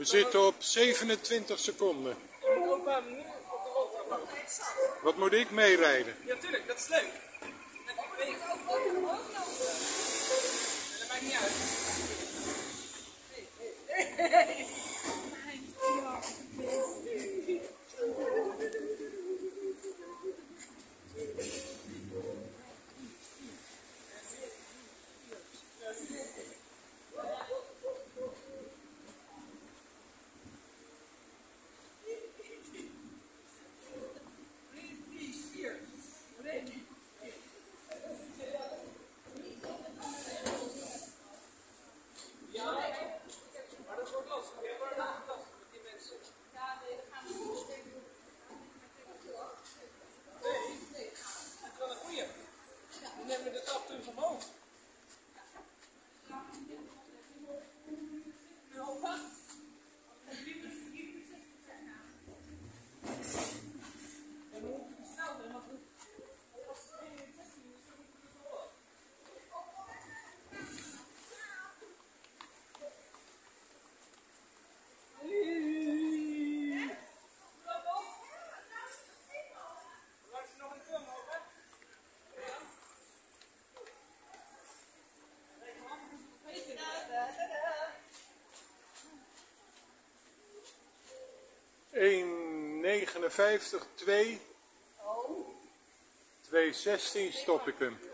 We zitten op 27 seconden. Wat moet ik meerijden? Ja, tuurlijk, dat is leuk. En dat maakt niet uit. $1,59, 2, 2,16 stop ik hem.